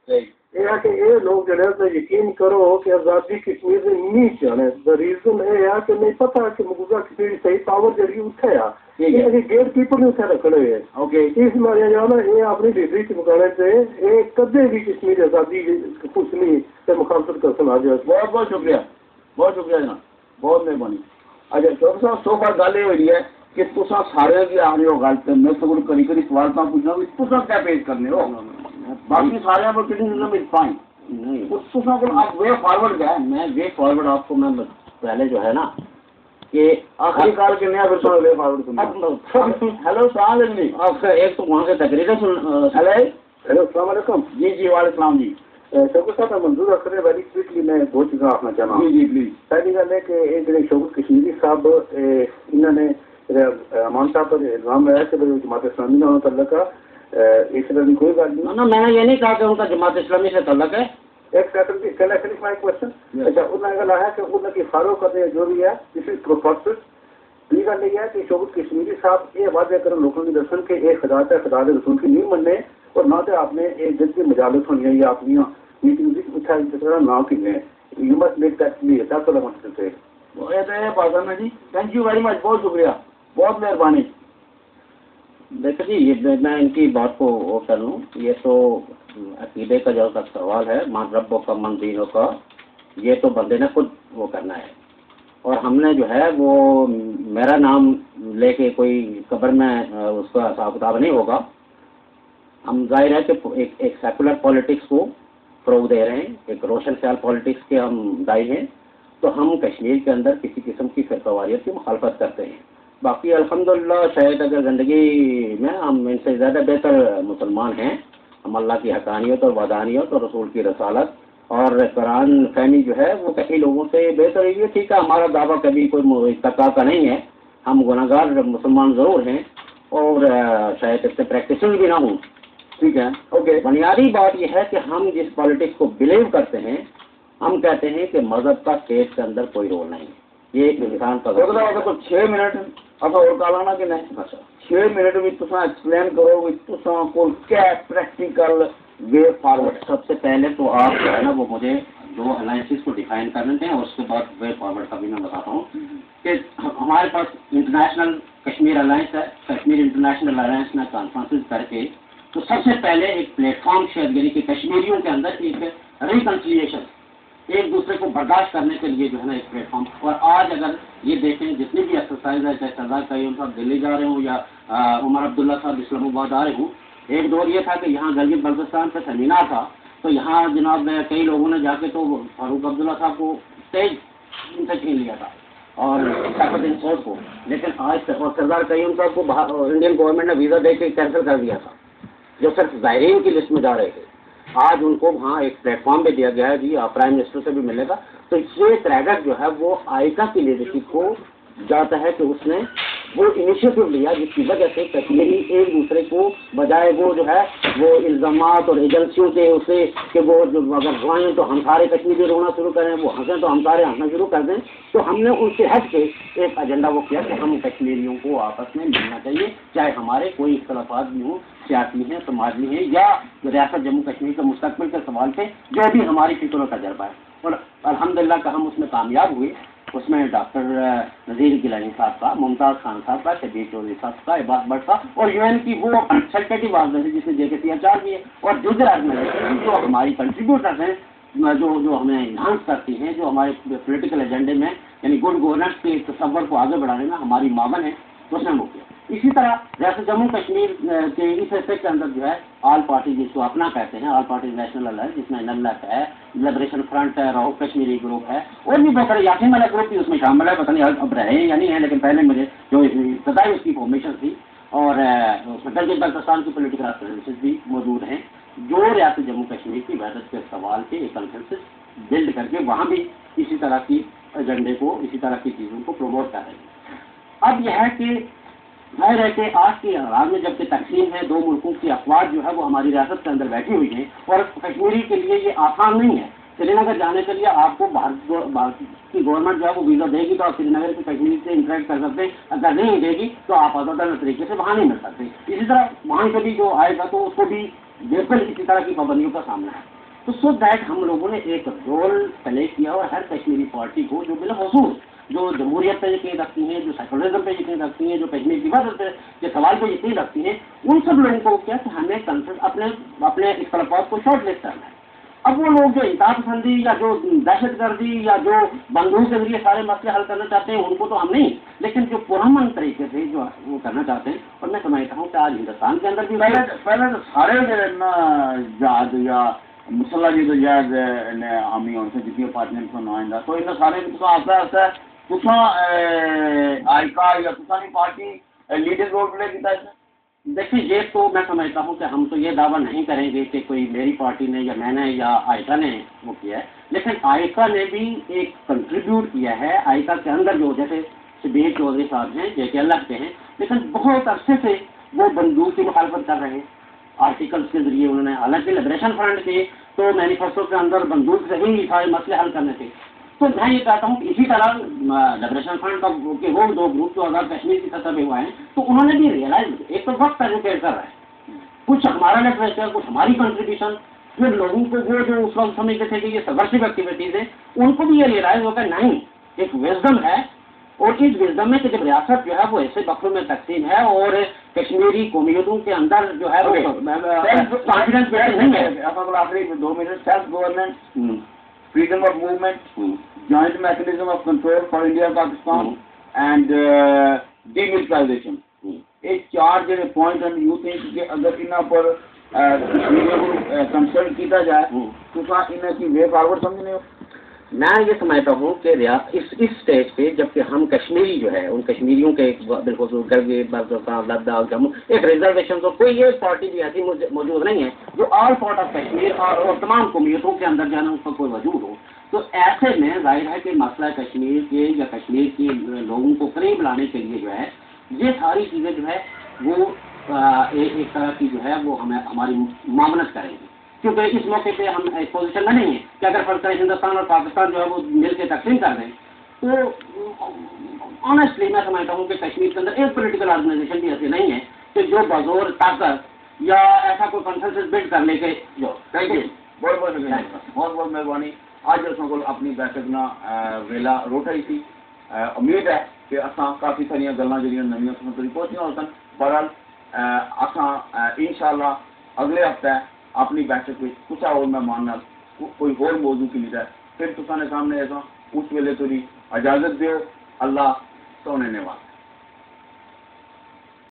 یہ ہے کہ یہ لوگ جڑے تو یقین کرو کہ آزادی کشمیر سے نہیں چاہنے. دا ریزن یہ ہے کہ نہیں پتا کہ مقبوضہ کشمیر صحیح پاور جڑی اتنے آ یہ گیٹ کیپر نے اتنے رکھنے ہوئے اس ماریا جانا یہ اپنی ڈگری چ مکانے سے یہ کدے بھی کشمیر آزادی کچھ نہیں سے مخالفت کر سنا جائے. بہت بہت شکریہ جناب, بہت مہربانی. اچھا چوک صاحب سو بار گل یہ ہوئی ہے کہ تصا سارے کی آ رہے ہو گل پہ میں سب کری کری سوال کا پوچھنا بھی تصا کیا پیش کرنے ہو باقی سارے پر criticism is fine. Way forward کیا ہے؟ میں وے فارورڈ آپ کو میں پہلے جو ہے نا کہ آخری کال کے نیا پھر وے فارورڈ کرنا. ہیلو السلام علیکم. آپ کا ایک تو وہاں سے تقریریں ہیلو السلام علیکم. جی وعلیکم السلام. جی شوکت صاحب میں منظور اکھر ویری کوئکلی میں دو چیزیں آخنا چاہنا ہوں. جی پلیز. پہلی گل ہے کہ یہ جڑے شوکت کشمیری صاحب انہوں نے امان صاحب پر الزام لگایا کہ جماعت اسلامی نہ تعلق ہے. اس طرح کی کوئی بات نہیں. میں نے یہ نہیں کہا کہ ان کا جماعت اسلامی سے تعلق ہے. ایک سیکنڈ کی مائی کوشچن. اچھا انہوں نے کہا ہے کہ انہوں کی فالو کرنے جو بھی ہے دس از پروسیس. یہ گل یہ ہے کہ شوکت کشمیری صاحب یہ واضح کریں لوگوں کی دسن کہ یہ خدا ہے خدا کے رسول کی نہیں مننے اور نہ تو آپ نے یہ جس کی مجالس ہونی ہے یا اپنی میٹنگ اٹھا جس طرح نہ کی you must make that clear. That's all I want to say. Pakistan ji thank you very much, بہت شکریہ, بہت مہربانی. دیکھو جی یہ میں ان کی بات کو وہ کر لوں. یہ تو عقیدے کا جو تک سوال ہے من ربوں کا من دینوں کا, یہ تو بندے نے خود وہ کرنا ہے. اور ہم نے جو ہے وہ میرا نام لے کے کوئی قبر میں اس کا حساب کتاب نہیں ہوگا. ہم ظاہر ہے کہ ایک سیکولر پالیٹکس کو فروغ دے رہے ہیں, ایک روشن خیال پالیٹکس کے ہم دائی ہیں. تو ہم کشمیر کے اندر کسی قسم کی فرقہ واریت کی مخالفت کرتے ہیں. باقی الحمدللہ شاید اگر زندگی میں ہم ان سے زیادہ بہتر مسلمان ہیں. ہم اللہ کی حقانیت اور وحدانیت اور رسول کی رسالت اور قرآن فہمی جو ہے وہ کئی لوگوں سے بہتر ہے. ٹھیک ہے, ہمارا دعویٰ کبھی کوئی اتقاء کا نہیں ہے. ہم گناہگار مسلمان ضرور ہیں اور شاید اس سے پریکٹسنگ بھی نہ ہوں. ٹھیک ہے, اوکے. بنیادی بات یہ ہے کہ ہم جس پالیٹکس کو بلیو کرتے ہیں ہم کہتے ہیں کہ مذہب کا کیس کے اندر کوئی رول نہیں. یہ ایک انسان کا 6 منٹ اب اور کالانا کہ نہیں 6 منٹ بھی تو ایکسپلین کرو تو کو کیا پریکٹیکل وے فارورڈ. سب سے پہلے تو آپ جو ہے نا وہ مجھے دو الائنسز کو ڈیفائن کرنے دیں اور اس کے بعد وے فارورڈ کا بھی میں بتاتا ہوں کہ ہمارے پاس انٹرنیشنل کشمیر الائنس ہے. کشمیر انٹرنیشنل الائنس میں کانفرنسز کر کے تو سب سے پہلے ایک پلیٹ فارم شیئر یعنی کہ کشمیریوں کے اندر ایک ریکنسیلیشن ایک دوسرے کو برداشت کرنے کے لیے جو ہے نا ایک پلیٹ فارم. اور آج اگر یہ دیکھیں جتنی بھی ایکسرسائز ہے چاہے سردار قیوم صاحب دلی جا رہے ہوں یا عمر عبداللہ صاحب اسلام آباد آ رہے ہوں, ایک دور یہ تھا کہ یہاں گلگت بلتستان پہ سیمینار تھا تو یہاں جناب کئی لوگوں نے جا کے تو فاروق عبداللہ صاحب کو اسٹیج ان سے چھین لیا تھا اور سیف الدین سعود کو. لیکن آج سردار قیوم صاحب کو انڈین گورنمنٹ نے ویزا دے کے کینسل کر دیا تھا جو صرف زائرین کی لسٹ میں جا رہے تھے. آج ان کو وہاں ایک پلیٹ فارم بھی دیا گیا ہے. جی آپ پرائم منسٹر سے بھی ملے گا. تو یہ کریڈٹ جو ہے وہ آئکا کی لیڈرشپ کو جاتا ہے کہ اس نے وہ انیشیٹو لیا جس کی وجہ سے کشمیری ایک دوسرے کو بجائے وہ جو ہے وہ الزامات اور ایجنسیوں کے اسے کہ وہ اگر روئیں تو ہم سارے کشمیری رونا شروع کریں, وہ ہنسیں تو ہم سارے ہنسنا شروع کر دیں. تو ہم نے ان سے ہٹ کے ایک ایجنڈا وہ کیا کہ ہم کشمیریوں کو آپس میں ملنا چاہیے چاہے ہمارے کوئی اختلافات بھی ہوں سیاسی ہیں سماجی ہیں یا ریاست جموں کشمیر کے مستقبل کے سوال پہ جو بھی ہماری فکر و تجربہ ہے. اور الحمدللہ کہ ہم اس میں کامیاب ہوئے. اس میں ڈاکٹر نذیر گیلانی صاحب کا, ممتاز خان صاحب کا, شبیر چودھری صاحب کا, عباس بٹ کا اور یو این کی وہ سیکرٹری واضح جس میں JKCR بھی ہے اور دیگر آرگنائزیشن جو ہماری کنٹریبیوٹرز ہیں جو ہمیں انہانس کرتی ہیں جو ہمارے پولیٹیکل ایجنڈے میں یعنی گڈ گورننس کے تصور کو آگے بڑھانے میں ہماری معاون ہے. تو اس نے وہ کیا. اسی طرح ریاست جموں کشمیر کے اس حصے کے اندر جو ہے آل پارٹی جس کو اپنا کہتے ہیں آل پارٹی نیشنل الائنس جس میں NLF ہے, لبریشن فرنٹ ہے, راہو کشمیری گروپ ہے اور بھی بہت سارے یاسین والا گروپ بھی اس میں شامل ہے. پتہ نہیں اب رہے یا نہیں ہے لیکن پہلے مجھے جو ابتدائی اس کی فارمیشن تھی. اور اس میں گلگت بلتستان کی پولیٹیکل آرگنائزیشن بھی موجود ہیں جو ریاست جموں کشمیر کی وحدت کے سوال کے ایک کنسنسس بلڈ کر کے وہاں بھی اسی طرح کی ایجنڈے کو اسی طرح کی چیزوں کو پروموٹ کر رہے ہیں. اب یہ ہے کہ ظاہر ہے کہ آج کے حالات میں جب کہ تقسیم ہے دو ملکوں کی افواج جو ہے وہ ہماری ریاست کے اندر بیٹھی ہوئی ہیں اور کشمیری کے لیے یہ آسان نہیں ہے. سری نگر جانے کے لیے آپ کو بھارت کی گورنمنٹ جو ہے وہ ویزا دے گی تو آپ سری نگر سے کشمیر سے انٹریکٹ کر سکتے ہیں. اگر نہیں دے گی تو آپ آزادانہ طریقے سے وہاں نہیں مل سکتے. اسی طرح وہاں سے بھی جو آئے گا تو اس کو بھی बिल्कुल इसी तरह की पाबंदियों का सामना है। तो सो दैट हम लोगों ने एक रोल प्ले किया और हर कश्मीरी पार्टी को जो बिलखसूस जो जमहूरियत पे यकीन रखती हैं, जो सेकुलरिज्म पे यकीन रखती हैं, जो कश्मीर की हिफाजत के सवाल पे यकीन रखती हैं, उन सब लोगों को क्या कि हमें कंसर्ट अपने इख्तलाफात को शॉर्ट लिस्ट करना है। अब वो लोग जो इंतहा पसंदी या जो दहशत गर्दी या जो बंदूक के जरिए सारे मसले हल करना चाहते हैं उनको तो हम नहीं, लेकिन जो पुरअमन तरीके से जो वो करना चाहते हैं, और मैं समझता हूँ कि आज हिंदुस्तान के अंदर भी पहले तो सारे जहाज या मुसल्ला जी तो जहाज ने हामी होने से जितनी पार्टियां को नुमाइंदा तो इन सारे तो आता आता तुसा आईका या तुसा की पार्टी लीडिंग रोल प्ले किया है। देखिए ये तो मैं समझता हूँ कि हम तो ये दावा नहीं करेंगे कि कोई मेरी पार्टी ने या मैंने या आयका ने वो किया है, लेकिन आयका ने भी एक कंट्रीब्यूट किया है। आयका के अंदर जो जैसे शबीर चौधरी साहब हैं, जेके अल्लाह के हैं, लेकिन बहुत अरसे से वो बंदूक की मुखालफत कर रहे हैं आर्टिकल्स के जरिए। उन्होंने हालांकि लिबरेशन फ्रंट के तो मैनिफेस्टो के अंदर बंदूक से ही सारे मसले हल करने थे। तो मैं ये कहता हूँ कि इसी तरह लिबरेशन फ्रंट का के वो दो ग्रुप जो अगर कश्मीर की सतह पे हुआ है तो उन्होंने भी रियलाइज एक तो वक्त एजुकेट कर रहा है, कुछ हमारा लिटरेचर, कुछ हमारी कंट्रीब्यूशन, फिर लोगों को वो जो उस वक्त समझते थे कि ये सबवर्सिव एक्टिविटीज है उनको भी ये रियलाइज होगा नहीं, एक विजडम है, और इस विजडम में कि जब रियासत जो है वो ऐसे बखरों में तकसीम है और कश्मीरी कौमियतों के अंदर जो है वो कॉन्फिडेंस नहीं है। आखिरी 2 minute self governance, freedom of movement, joint mechanism of control for India and Pakistan, and demilitarization. ये 4 जो पॉइंट हैं, यू थिंक कि अगर इन्हां पर कंसल्ट किया जाए तो इन्हें की वे फॉरवर्ड समझने हो। मैं ये समझता हूँ कि इस स्टेज पे जबकि हम कश्मीरी जो है उन कश्मीरियों के बिल्कुल गलगित बल्तिस्तान लद्दाख जम्मू एक रिजर्वेशन तो कोई ये पार्टी भी ऐसी मौजूद नहीं है जो ऑल पार्ट ऑफ कश्मीर और तमाम कौमियतों के अंदर जो है ना उसका कोई वजूद हो। तो ऐसे में जाहिर है कि मसला कश्मीर के या कश्मीर के लोगों को करीब लाने के लिए जो है ये सारी चीज़ें जो है वो एक तरह की जो है वो हमें हमारी मामनत करेंगी, क्योंकि इस मौके पे हम इस पोजीशन में नहीं है कि अगर फर्ज करें हिंदुस्तान और पाकिस्तान जो है वो मिल के तकसीम कर दें तो ऑनेस्टली मैं समझता हूँ कि कश्मीर के अंदर एक पोलिटिकल ऑर्गेनाइजेशन भी ऐसी नहीं है कि जो बजोर ताकत या ऐसा कोई कंसेंसस बिल्ड कर लेके जो। थैंक यू, बहुत बहुत शुक्रिया, बहुत बहुत मेहरबानी। आज असां अपनी बैठक ना वेला रोटाई थी। उम्मीद है कि असां काफ़ी सारिया गल्लां जड़ियां नवीं तुहां तक पहुंचियां होसन। बहरहाल असां इंशाअल्लाह अगले हफ्ते अपनी बैठक में कुछ और मेहमान कोई होर मौजू की लीडर फिर तुसाने सामने आएगा। उस वेले तुरी इजाजत दो। अल्लाह सोने ने वाला।